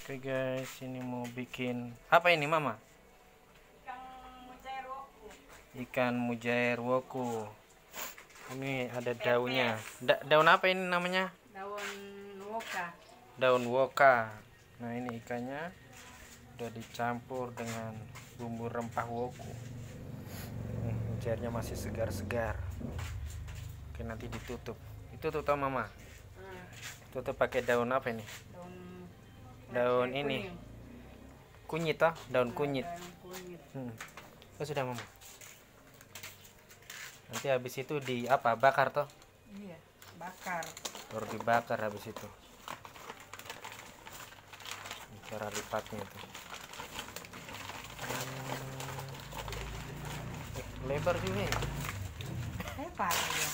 Oke guys, ini mau bikin apa ini mama? Ikan mujair woku. Ini ada daunnya. Daun apa ini namanya? Daun woka. Daun woka. Nah ini ikannya udah dicampur dengan bumbu rempah woku. Mujairnya masih segar-segar. Oke, nanti ditutup. Itu tutup mama. Tutup pakai daun apa ini? Daun ini kunyit toh, daun kunyit. Oh, sudah mama. Nanti habis itu di apa? Bakar toh? Iya, bakar. Baru dibakar habis itu. Cara lipatnya tuh. Lebar juga ya. Lebar ya.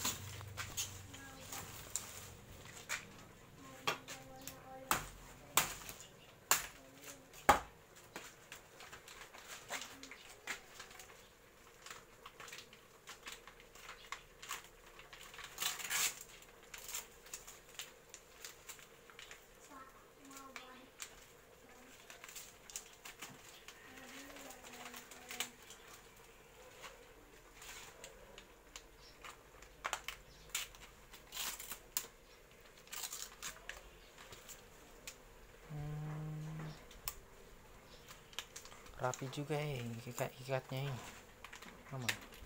Rapi juga ya ikatnya ini mama.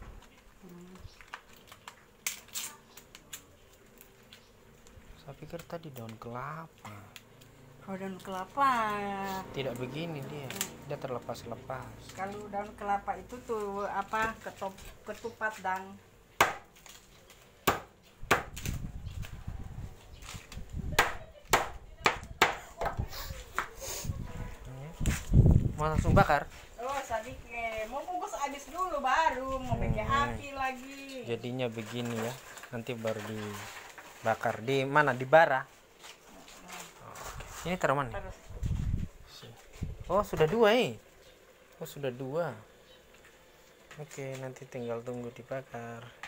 Saya pikir tadi daun kelapa. Kalau daun kelapa Tidak begini dia terlepas-lepas. kalau daun kelapa itu tuh apa, ketupat dang. Mau langsung bakar? Oh, tadi mau bungkus habis dulu baru mau bikin api lagi. Jadinya begini ya. Nanti baru dibakar. Di mana? Di bara. Ini taruh mana? Terus Oh, sudah dua Oh, sudah dua. Oke, nanti tinggal tunggu dibakar.